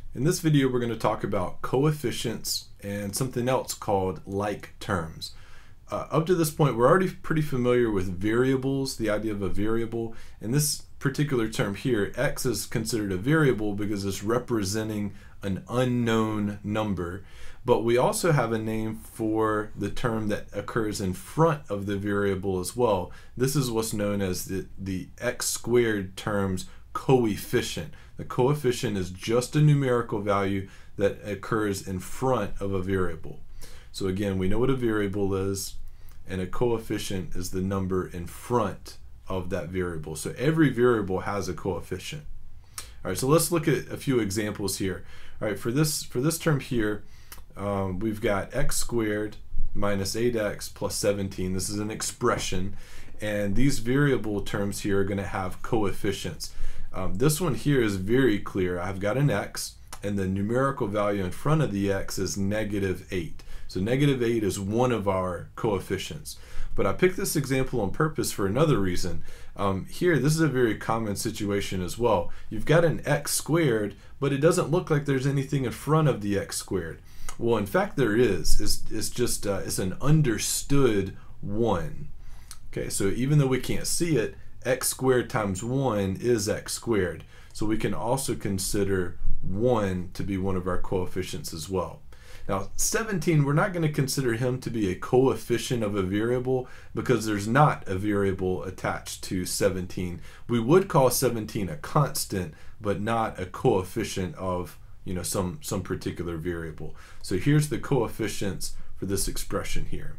In this video, we're going to talk about coefficients and something else called like terms. Up to this point, we're already pretty familiar with variables, the idea of a variable. In this particular term here, x is considered a variable because it's representing an unknown number. But we also have a name for the term that occurs in front of the variable as well. This is what's known as the x squared term's coefficient. The coefficient is just a numerical value that occurs in front of a variable. So again, we know what a variable is, and a coefficient is the number in front of that variable. So every variable has a coefficient. All right, so let's look at a few examples here. All right, for this term here, we've got x squared minus 8x plus 17. This is an expression, and these variable terms here are going to have coefficients. This one here is very clear. I've got an x, and the numerical value in front of the x is -8. So -8 is one of our coefficients. But I picked this example on purpose for another reason. Here, this is a very common situation as well. You've got an x squared, but it doesn't look like there's anything in front of the x squared. Well, in fact, there is. It's an understood 1. Okay, so even though we can't see it, x squared times 1 is x squared. So we can also consider 1 to be one of our coefficients as well. Now 17, we're not going to consider him to be a coefficient of a variable because there's not a variable attached to 17. We would call 17 a constant, but not a coefficient of some particular variable. So here's the coefficients for this expression here.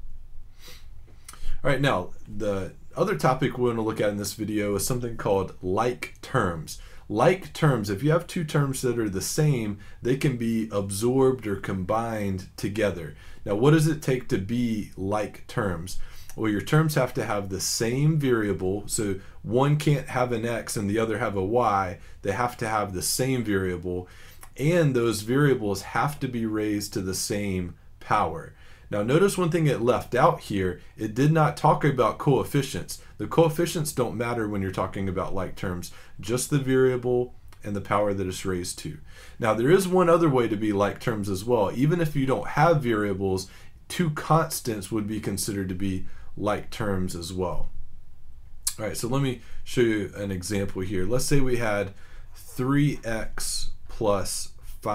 All right, now the other topic we're going to look at in this video is something called like terms. Like terms, if you have two terms that are the same, they can be absorbed or combined together. Now, what does it take to be like terms? Well, your terms have to have the same variable, so one can't have an x and the other have a y. They have to have the same variable, and those variables have to be raised to the same power. Now notice one thing it left out here, it did not talk about coefficients. The coefficients don't matter when you're talking about like terms, just the variable and the power that it's raised to. Now there is one other way to be like terms as well. Even if you don't have variables, two constants would be considered to be like terms as well. All right, so let me show you an example here. Let's say we had 3x plus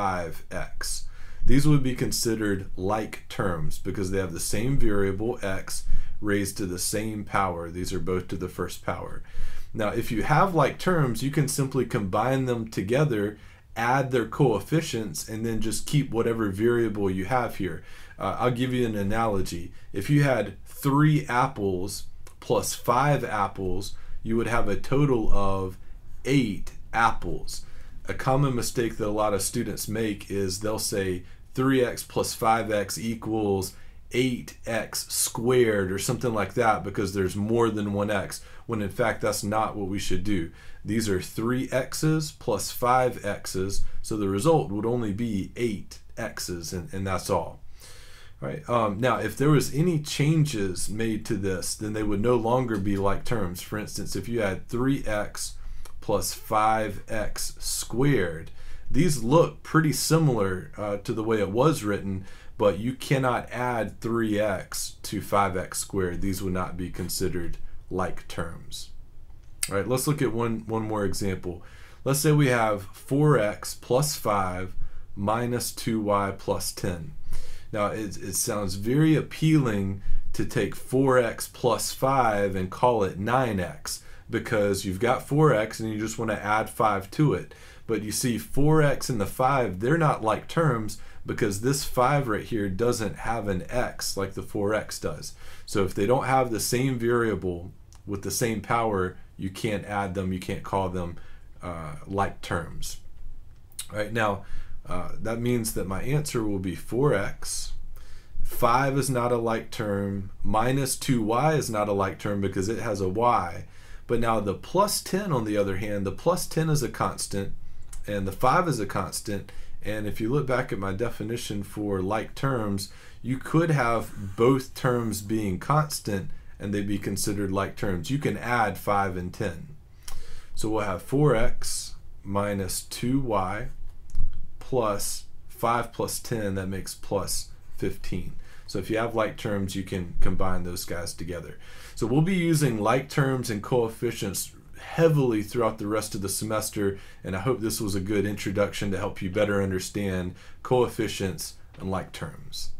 5x. These would be considered like terms because they have the same variable x raised to the same power. These are both to the first power. Now if you have like terms, you can simply combine them together, add their coefficients, and then just keep whatever variable you have here. I'll give you an analogy. If you had 3 apples plus 5 apples, you would have a total of 8 apples. A common mistake that a lot of students make is they'll say 3x plus 5x equals 8x squared or something like that because there's more than one x, when in fact that's not what we should do. These are 3x's plus 5x's, so the result would only be 8x's, and that's all. All right. Now if there was any changes made to this, then they would no longer be like terms. For instance, if you had 3x plus 5x squared, these look pretty similar to the way it was written, but you cannot add 3x to 5x squared. These would not be considered like terms. All right, let's look at one more example. Let's say we have 4x plus 5 minus 2y plus 10. Now it sounds very appealing to take 4x plus 5 and call it 9x because you've got 4x and you just want to add 5 to it. But you see 4x and the 5, they're not like terms because this 5 right here doesn't have an x like the 4x does. So if they don't have the same variable with the same power, you can't add them, you can't call them like terms. All right, now that means that my answer will be 4x. 5 is not a like term. Minus 2y is not a like term because it has a y. But now the plus 10, on the other hand, the plus 10 is a constant, and the 5 is a constant. And if you look back at my definition for like terms, you could have both terms being constant and they'd be considered like terms. You can add 5 and 10. So we'll have 4x minus 2y plus 5 plus 10, that makes plus 15. So if you have like terms, you can combine those guys together. So we'll be using like terms and coefficients heavily throughout the rest of the semester, and I hope this was a good introduction to help you better understand coefficients and like terms.